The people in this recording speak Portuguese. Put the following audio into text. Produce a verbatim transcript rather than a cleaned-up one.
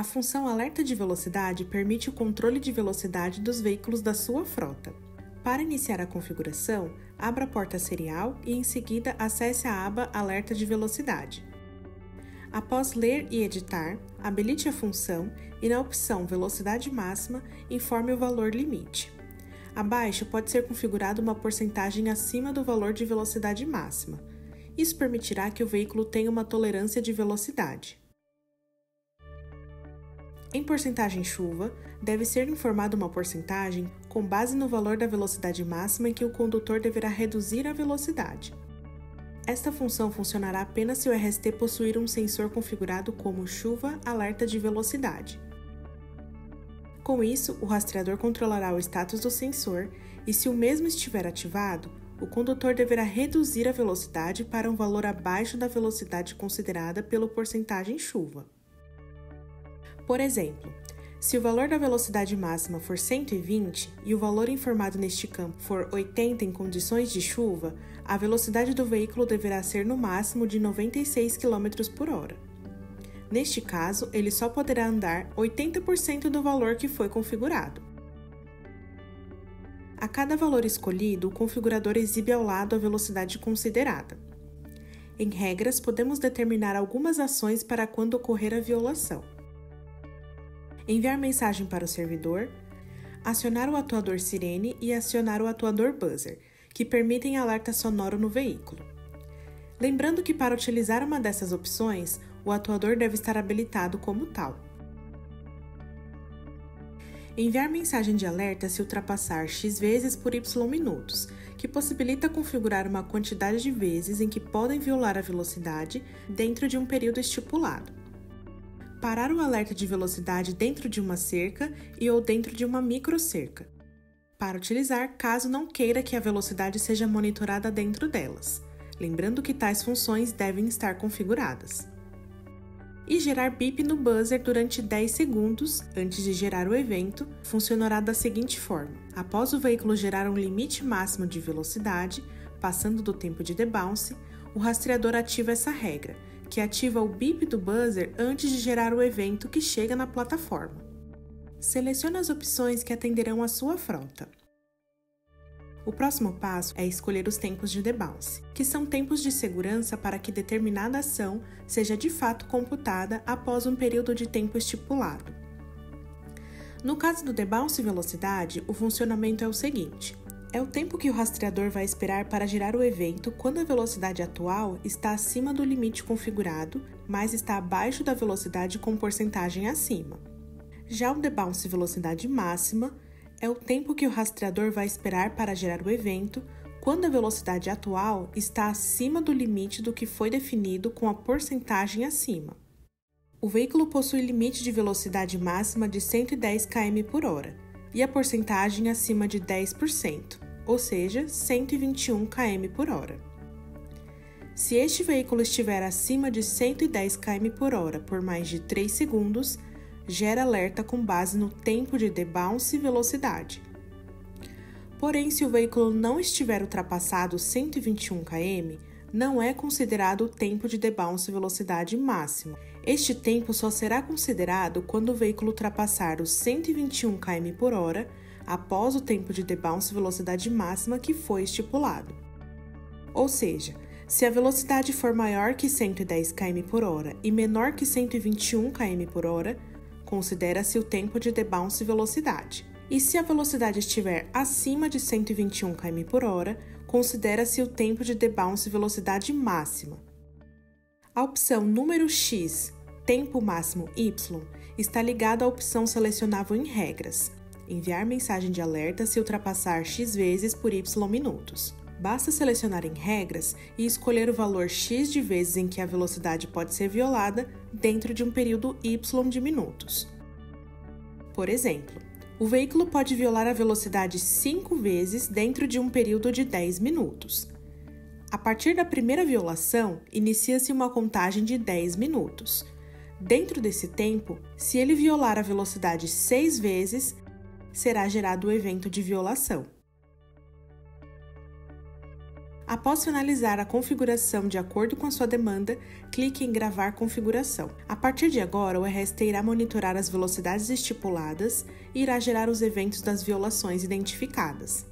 A função alerta de velocidade permite o controle de velocidade dos veículos da sua frota. Para iniciar a configuração, abra a porta serial e em seguida acesse a aba Alerta de Velocidade. Após ler e editar, habilite a função e na opção Velocidade Máxima, informe o valor limite. Abaixo pode ser configurada uma porcentagem acima do valor de velocidade máxima. Isso permitirá que o veículo tenha uma tolerância de velocidade. Em porcentagem chuva, deve ser informada uma porcentagem com base no valor da velocidade máxima em que o condutor deverá reduzir a velocidade. Esta função funcionará apenas se o R S T possuir um sensor configurado como chuva alerta de velocidade. Com isso, o rastreador controlará o status do sensor e, se o mesmo estiver ativado, o condutor deverá reduzir a velocidade para um valor abaixo da velocidade considerada pelo porcentagem chuva. Por exemplo, se o valor da velocidade máxima for cento e vinte e o valor informado neste campo for oitenta em condições de chuva, a velocidade do veículo deverá ser no máximo de noventa e seis quilômetros por hora. Neste caso, ele só poderá andar oitenta por cento do valor que foi configurado. A cada valor escolhido, o configurador exibe ao lado a velocidade considerada. Em regras, podemos determinar algumas ações para quando ocorrer a violação. Enviar mensagem para o servidor, acionar o atuador sirene e acionar o atuador buzzer, que permitem alerta sonoro no veículo. Lembrando que para utilizar uma dessas opções, o atuador deve estar habilitado como tal. Enviar mensagem de alerta se ultrapassar X vezes por Y minutos, que possibilita configurar uma quantidade de vezes em que podem violar a velocidade dentro de um período estipulado. Parar o alerta de velocidade dentro de uma cerca e ou dentro de uma microcerca, para utilizar caso não queira que a velocidade seja monitorada dentro delas, lembrando que tais funções devem estar configuradas. E gerar bip no buzzer durante dez segundos antes de gerar o evento funcionará da seguinte forma: após o veículo gerar um limite máximo de velocidade, passando do tempo de debounce, o rastreador ativa essa regra, que ativa o bip do buzzer antes de gerar o evento que chega na plataforma. Selecione as opções que atenderão à sua frota. O próximo passo é escolher os tempos de debounce, que são tempos de segurança para que determinada ação seja de fato computada após um período de tempo estipulado. No caso do debounce velocidade, o funcionamento é o seguinte: é o tempo que o rastreador vai esperar para gerar o evento quando a velocidade atual está acima do limite configurado, mas está abaixo da velocidade com porcentagem acima. Já o debounce velocidade máxima é o tempo que o rastreador vai esperar para gerar o evento quando a velocidade atual está acima do limite do que foi definido com a porcentagem acima. O veículo possui limite de velocidade máxima de cento e dez quilômetros por hora e a porcentagem acima de dez por cento, ou seja, cento e vinte e um quilômetros por hora. Se este veículo estiver acima de cento e dez quilômetros por hora por mais de três segundos, gera alerta com base no tempo de debounce e velocidade. Porém, se o veículo não estiver ultrapassado cento e vinte e um quilômetros, não é considerado o tempo de debounce e velocidade máximo. Este tempo só será considerado quando o veículo ultrapassar os cento e vinte e um quilômetros por hora após o tempo de debounce e velocidade máxima que foi estipulado. Ou seja, se a velocidade for maior que cento e dez quilômetros por hora e menor que cento e vinte e um quilômetros por hora, considera-se o tempo de debounce e velocidade. E se a velocidade estiver acima de cento e vinte e um quilômetros por hora, considera-se o tempo de debounce e velocidade máxima. A opção número X, tempo máximo Y, está ligada à opção selecionável em regras, enviar mensagem de alerta se ultrapassar X vezes por Y minutos. Basta selecionar em regras e escolher o valor X de vezes em que a velocidade pode ser violada dentro de um período Y de minutos. Por exemplo, o veículo pode violar a velocidade cinco vezes dentro de um período de dez minutos. A partir da primeira violação, inicia-se uma contagem de dez minutos. Dentro desse tempo, se ele violar a velocidade seis vezes, será gerado o evento de violação. Após finalizar a configuração de acordo com a sua demanda, clique em Gravar configuração. A partir de agora, o R S T irá monitorar as velocidades estipuladas e irá gerar os eventos das violações identificadas.